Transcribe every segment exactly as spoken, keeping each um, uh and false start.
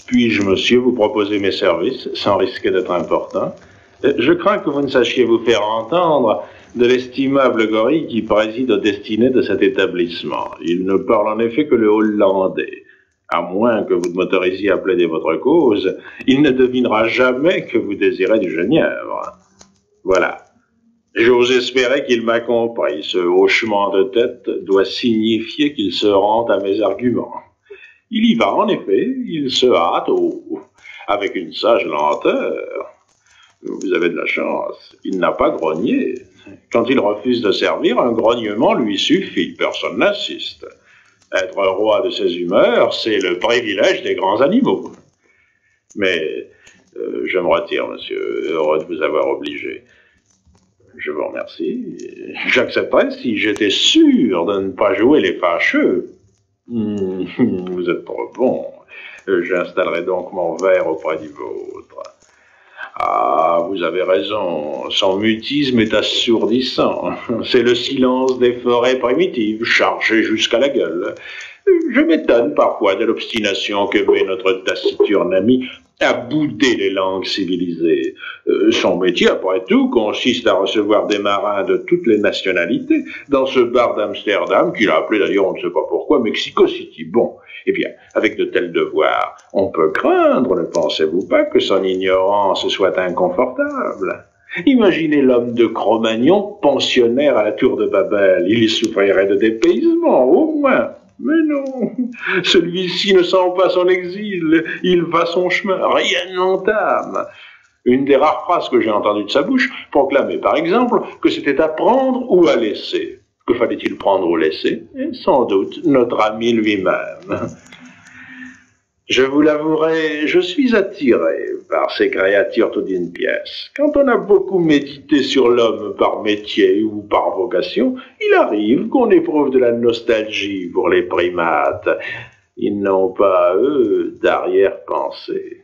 Puis-je, monsieur, vous proposer mes services, sans risquer d'être important? Je crains que vous ne sachiez vous faire entendre de l'estimable gorille qui préside aux destinées de cet établissement. Il ne parle en effet que le hollandais. À moins que vous ne m'autorisiez à plaider votre cause, il ne devinera jamais que vous désirez du genièvre. Voilà. J'ose espérer qu'il m'a compris. Ce hochement de tête doit signifier qu'il se rend à mes arguments. Il y va, en effet, il se hâte, oh, avec une sage lenteur. Vous avez de la chance, il n'a pas grogné. Quand il refuse de servir, un grognement lui suffit, personne n'insiste. Être roi de ses humeurs, c'est le privilège des grands animaux. Mais euh, je me retire, monsieur, heureux de vous avoir obligé. Je vous remercie. J'accepterais si j'étais sûr de ne pas jouer les fâcheux. Mmh, vous êtes trop bon. J'installerai donc mon verre auprès du vôtre. Ah, vous avez raison, son mutisme est assourdissant. C'est le silence des forêts primitives, chargées jusqu'à la gueule. Je m'étonne parfois de l'obstination que met notre taciturne ami à bouder les langues civilisées. Euh, son métier, après tout, consiste à recevoir des marins de toutes les nationalités dans ce bar d'Amsterdam, qu'il a appelé d'ailleurs, on ne sait pas pourquoi, Mexico City. Bon, eh bien, avec de tels devoirs, on peut craindre, ne pensez-vous pas, que son ignorance soit inconfortable? Imaginez l'homme de Cro-Magnon, pensionnaire à la tour de Babel. Il souffrirait de dépaysement, au moins. Mais non, celui-ci ne sent pas son exil, il va son chemin, rien n'entame. Une des rares phrases que j'ai entendues de sa bouche proclamait par exemple que c'était à prendre ou à laisser. Que fallait-il prendre ou laisser? Et sans doute notre ami lui-même. Je vous l'avouerai, je suis attiré par ces créatures tout d'une pièce. Quand on a beaucoup médité sur l'homme par métier ou par vocation, il arrive qu'on éprouve de la nostalgie pour les primates. Ils n'ont pas, eux, d'arrière-pensée.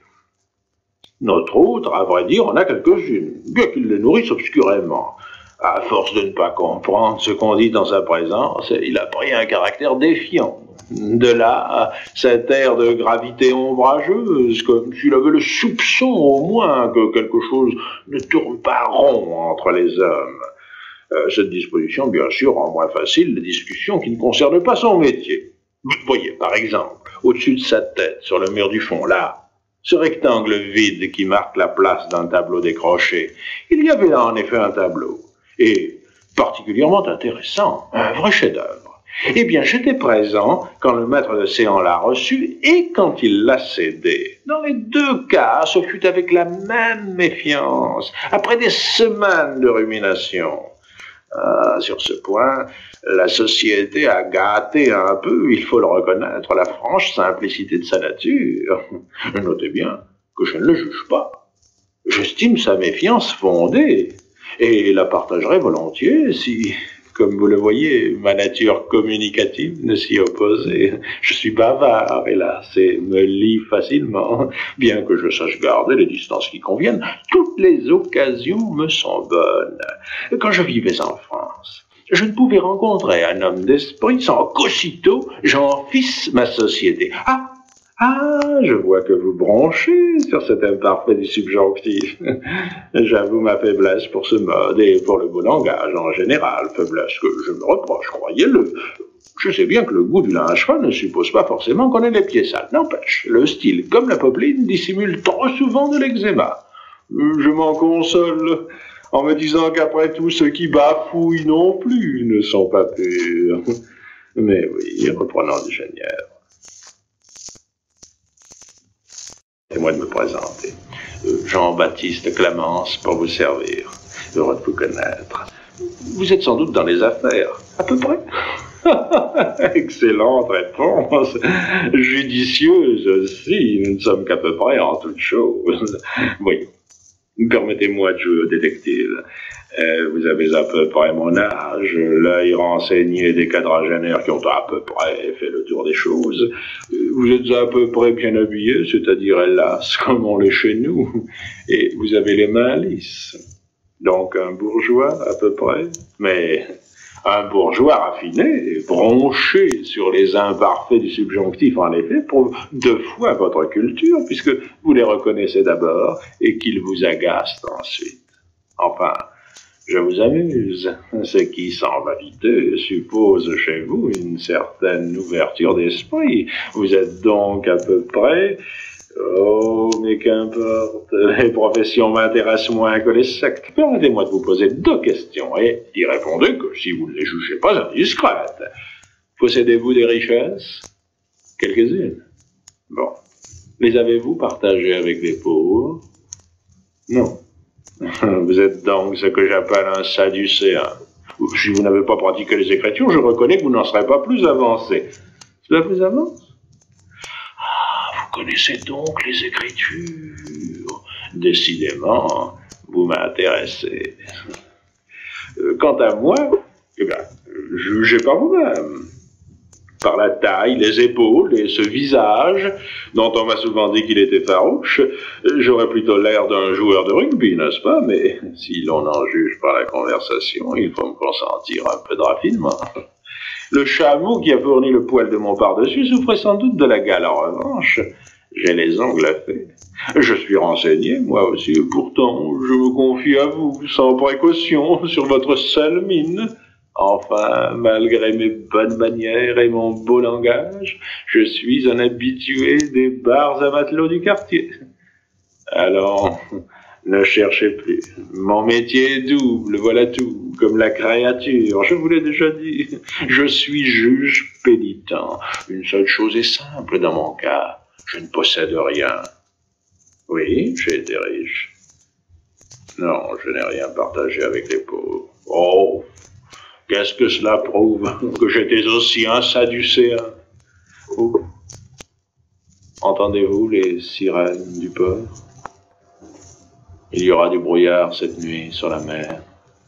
Notre autre, à vrai dire, en a quelques-unes, bien qu'il les nourrisse obscurément. À force de ne pas comprendre ce qu'on dit dans sa présence, il a pris un caractère défiant. De là, cet air de gravité ombrageuse, comme s'il avait le soupçon au moins que quelque chose ne tourne pas rond entre les hommes. Euh, cette disposition, bien sûr, rend moins facile les discussions qui ne concernent pas son métier. Vous voyez, par exemple, au-dessus de sa tête, sur le mur du fond, là, ce rectangle vide qui marque la place d'un tableau décroché. Il y avait là, en effet, un tableau, et particulièrement intéressant, un vrai chef-d'œuvre. Eh bien, j'étais présent quand le maître de séance l'a reçu et quand il l'a cédé. Dans les deux cas, ce fut avec la même méfiance, après des semaines de rumination. Euh, sur ce point, la société a gâté un peu, il faut le reconnaître, la franche simplicité de sa nature. Notez bien que je ne le juge pas. J'estime sa méfiance fondée et la partagerai volontiers si... Comme vous le voyez, ma nature communicative ne s'y opposait. Je suis bavard, hélas, et me lie facilement. Bien que je sache garder les distances qui conviennent, toutes les occasions me sont bonnes. Quand je vivais en France, je ne pouvais rencontrer un homme d'esprit sans qu'aussitôt j'en fisse ma société. Ah, Ah, je vois que vous branchez sur cet imparfait du subjonctif. J'avoue ma faiblesse pour ce mode et pour le beau langage en général, faiblesse que je me reproche, croyez-le. Je sais bien que le goût du linge fin ne suppose pas forcément qu'on ait les pieds sales. N'empêche, le style, comme la popeline, dissimule trop souvent de l'eczéma. Je m'en console en me disant qu'après tout, ceux qui bafouillent non plus ne sont pas purs. Mais oui, reprenons du Genièvre. Permettez-moi de me présenter. Jean-Baptiste Clamence pour vous servir. Heureux de vous connaître. Vous êtes sans doute dans les affaires, à peu près. Excellente réponse. Judicieuse aussi. Nous ne sommes qu'à peu près en toutes choses. Oui. Permettez-moi de jouer au détective. Euh, vous avez à peu près mon âge, l'œil renseigné des quadragénaires qui ont à peu près fait le tour des choses. Vous êtes à peu près bien habillé, c'est-à-dire hélas, comme on l'est chez nous, et vous avez les mains lisses. Donc un bourgeois à peu près, mais Un bourgeois raffiné, bronché sur les imparfaits du subjonctif, en effet, prouve deux fois votre culture, puisque vous les reconnaissez d'abord et qu'ils vous agacent ensuite. Enfin, je vous amuse, ce qui, sans vanité, suppose chez vous une certaine ouverture d'esprit. Vous êtes donc à peu près... Oh, mais qu'importe, les professions m'intéressent moins que les sectes. Permettez-moi de vous poser deux questions et d'y répondre que si vous ne les jugez pas indiscrètes. Possédez-vous des richesses? Quelques-unes. Bon. Les avez-vous partagées avec les pauvres? Non. Vous êtes donc ce que j'appelle un sadducéen. Si vous n'avez pas pratiqué les Écritures, je reconnais que vous n'en serez pas plus avancé. Cela vous avance? Vous connaissez donc les Écritures. Décidément, vous m'intéressez. Quant à moi, eh bien, jugez par vous-même. Par la taille, les épaules et ce visage, dont on m'a souvent dit qu'il était farouche, j'aurais plutôt l'air d'un joueur de rugby, n'est-ce pas? Mais si l'on en juge par la conversation, il faut me consentir un peu de raffinement. Le chameau qui a fourni le poil de mon par-dessus souffrait sans doute de la gale. En revanche, j'ai les ongles faits. Je suis renseigné, moi aussi, et pourtant, je me confie à vous, sans précaution, sur votre seule mine. Enfin, malgré mes bonnes manières et mon beau langage, je suis un habitué des bars à matelots du quartier. Alors, ne cherchez plus. Mon métier est double, voilà tout, comme la créature, je vous l'ai déjà dit. Je suis juge pénitent. Une seule chose est simple dans mon cas, je ne possède rien. Oui, j'ai été riche. Non, je n'ai rien partagé avec les pauvres. Oh, qu'est-ce que cela prouve? Que j'étais aussi un sadducéen. Oh. Entendez-vous les sirènes du port? Il y aura du brouillard cette nuit sur la mer.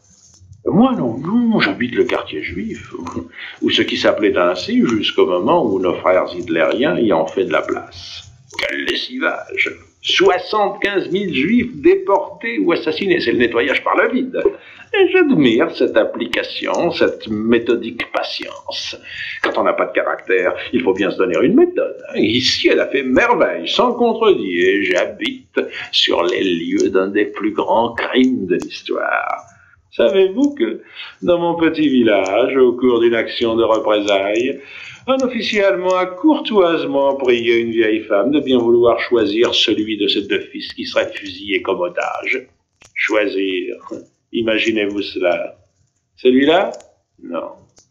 Moi, non, non, j'habite le quartier juif, ou ce qui s'appelait ainsi jusqu'au moment où nos frères hitlériens y ont fait de la place. Quel lessivage! soixante-quinze mille juifs déportés ou assassinés, c'est le nettoyage par le vide. Et j'admire cette application, cette méthodique patience. Quand on n'a pas de caractère, il faut bien se donner une méthode. Ici, elle a fait merveille, sans contredit, et j'habite sur les lieux d'un des plus grands crimes de l'histoire. Savez-vous que, dans mon petit village, au cours d'une action de représailles, un officier allemand a courtoisement prié une vieille femme de bien vouloir choisir celui de ses deux fils qui serait fusillé comme otage. Choisir, imaginez-vous cela. Celui-là? Non,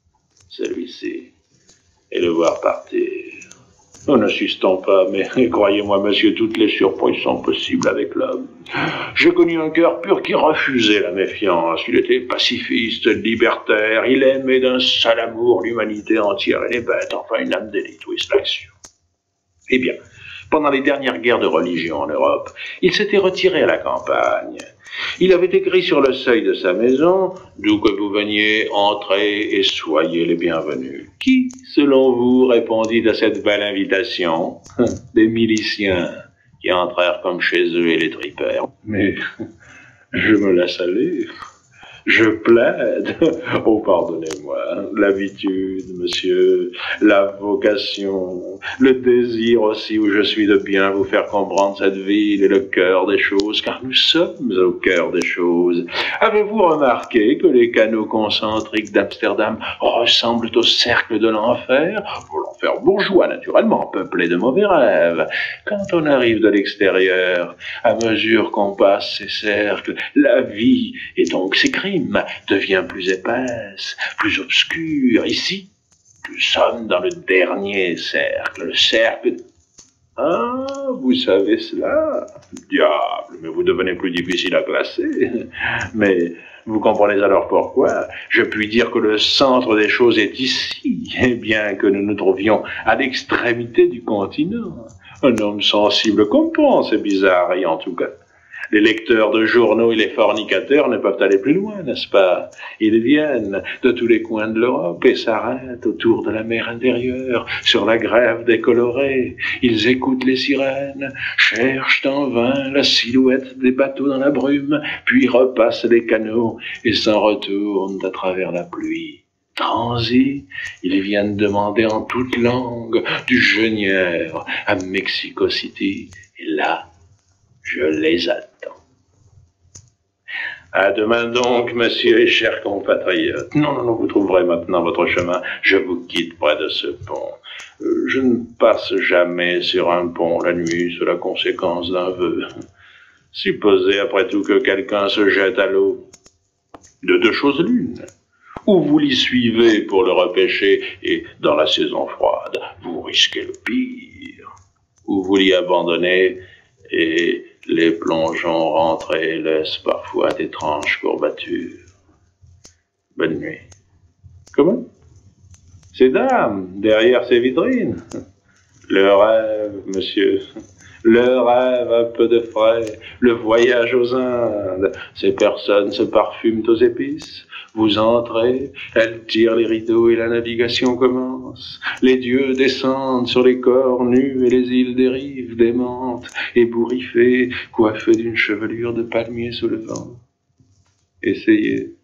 celui-ci. Et le voir partir. Nous n'insistons pas, mais croyez-moi, monsieur, toutes les surprises sont possibles avec l'homme. J'ai connu un cœur pur qui refusait la méfiance. Il était pacifiste, libertaire, il aimait d'un seul amour l'humanité entière et les bêtes, enfin une âme d'élite, oui, c'est l'action. Eh bien, pendant les dernières guerres de religion en Europe, il s'était retiré à la campagne. Il avait écrit sur le seuil de sa maison « D'où que vous veniez, entrez et soyez les bienvenus ». Qui, selon vous, répondit à cette belle invitation? Des miliciens qui entrèrent comme chez eux et les tripèrent. Mais je me laisse aller. Je plaide. Oh, pardonnez-moi. L'habitude, monsieur, la vocation, le désir aussi où je suis de bien vous faire comprendre cette ville et le cœur des choses, car nous sommes au cœur des choses. Avez-vous remarqué que les canaux concentriques d'Amsterdam ressemblent au cercle de l'enfer? L'enfer bourgeois, naturellement, peuplé de mauvais rêves. Quand on arrive de l'extérieur, à mesure qu'on passe ces cercles, la vie, et donc ses crimes, devient plus épaisse, plus obscure. Ici, nous sommes dans le dernier cercle, le cercle... Ah, vous savez cela? Diable, mais vous devenez plus difficile à classer. Mais vous comprenez alors pourquoi je puis dire que le centre des choses est ici, bien que nous nous trouvions à l'extrémité du continent. Un homme sensible comprend ces bizarreries en tout cas. Les lecteurs de journaux et les fornicateurs ne peuvent aller plus loin, n'est-ce pas? Ils viennent de tous les coins de l'Europe et s'arrêtent autour de la mer intérieure, sur la grève des colorés. Ils écoutent les sirènes, cherchent en vain la silhouette des bateaux dans la brume, puis repassent les canaux et s'en retournent à travers la pluie. transi, ils viennent demander en toute langue du genièvre à Mexico City. Et là, je les attends. À demain donc, monsieur et chers compatriotes. Non, non, non, vous trouverez maintenant votre chemin. Je vous quitte près de ce pont. Euh, je ne passe jamais sur un pont la nuit sous la conséquence d'un vœu. Supposez après tout que quelqu'un se jette à l'eau. De deux choses l'une. Ou vous l'y suivez pour le repêcher et, dans la saison froide, vous risquez le pire. Ou vous l'y abandonnez et les plongeons rentrés laissent parfois d'étranges courbatures. Bonne nuit. Comment? Ces dames, derrière ces vitrines. Le rêve, monsieur. Le rêve à peu de frais. Le voyage aux Indes. Ces personnes se parfument aux épices. Vous entrez, elles tirent les rideaux et la navigation commence. Les dieux descendent sur les corps nus et les îles dérivent démentes, ébouriffées, coiffées d'une chevelure de palmier sous le vent. Essayez.